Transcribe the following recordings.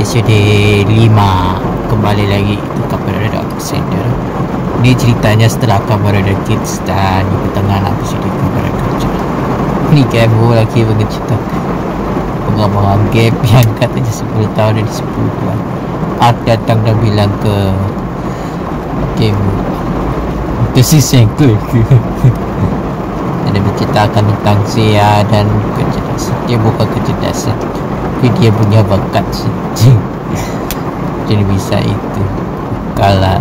episode 5 kembali lagi ke Kamen Center. Ini ceritanya setelah Kamen Kids dan di pertengahan episode Kamen Kerja. Ini game lagi menceritakan pengembangan game yang katanya 10 tahun dan 10 bulan. Art datang dan bilang ke game itu si sengkel. Dia menceritakan tentang Sia dan kecerdasan. Dia bukan kecerdasan, tapi dia punya bakat sih. Jadi bisa itu. Kalau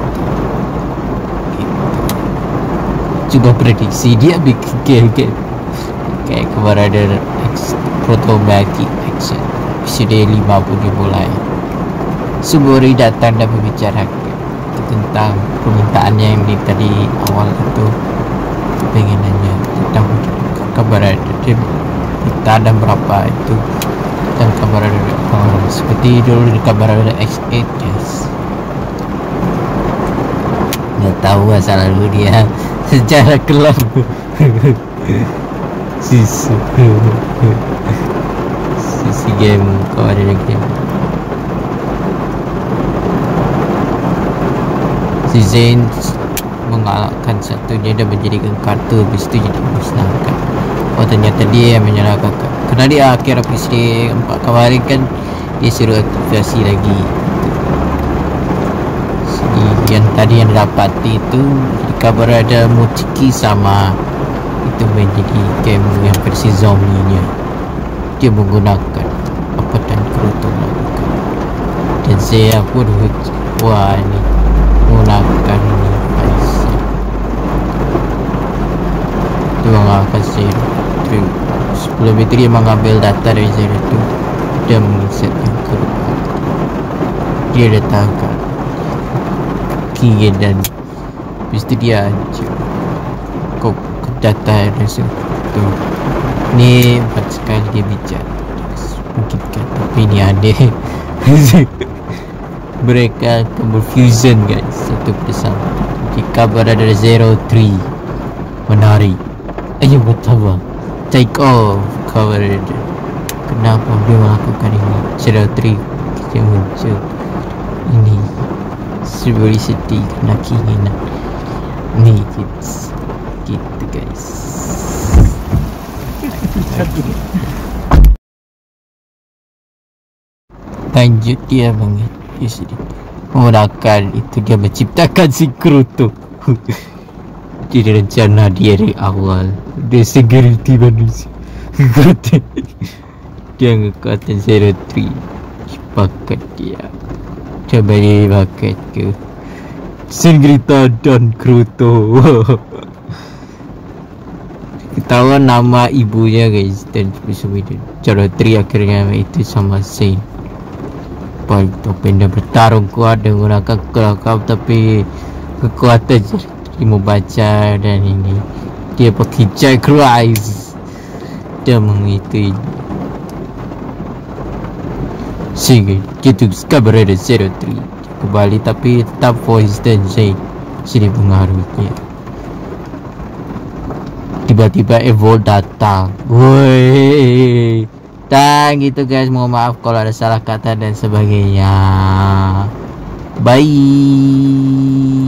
coba prediksi dia bikin game kayak kemarin ada Protomaki Action episode 5 pun dimulai. Sumber datang dan membicarakan tentang permintaannya yang tadi awal itu. Pengen nanya tentang kabar dia kita ada berapa itu dan kabar seperti dulu di kabar X8 guys. Nggak tahu asal lalu dia secara kelam sisi game kau ada game si Zain mengalahkan satunya dan menjadikan kartu, habis itu jadi musnahkan. Oh ternyata dia yang menyalahkan karena di akhir episode 4 kemarin kan dia suruh aktivasi lagi. Jadi yang tadi yang dapati itu kabar ada Mochiki sama itu menjadi game yang versi zombie-nya. Dia menggunakan apa dan kerutu melakukan. Dan saya pun wah ini menggunakan ini dia mengalahkan Zero. Sebelum itu dia mengambil data dari Zero itu dan menginsert yang kedua. Dia datangkan Kingen dan habis itu dia hancur kok data dari Zero itu. Ini 4 sekali dia bicara mungkin kan, tapi ini ada mereka akan berfusion guys satu bersama. Jika berada 03 menarik. Ayo bertabah take off cover. Kenapa dia melakukan ini? 03 yang muncul ini sebagai sedih kena keinginan ni kids gitu guys. Lanjut dia menggunakan itu dia menciptakan si Kruto. Jadi rencana dia dari awal dia security manusia. Dia ngekuatan 03 paket dia coba dia paket ke Singrita dan Kruto. Ketahuan nama ibunya guys dan cara 3 akhirnya itu sama Saint. Paling topeng dia bertarung kuat dengan menggunakan kelakap tapi kekuatan dia mau baca dan ini dia pakai Jack Rise dia mengitui sehingga gitu kabar ada 03 kembali tapi tetap voice dan Jake sini pengaruhnya. Tiba-tiba evolve datang, woi dan gitu guys. Mohon maaf kalau ada salah kata dan sebagainya. Bye.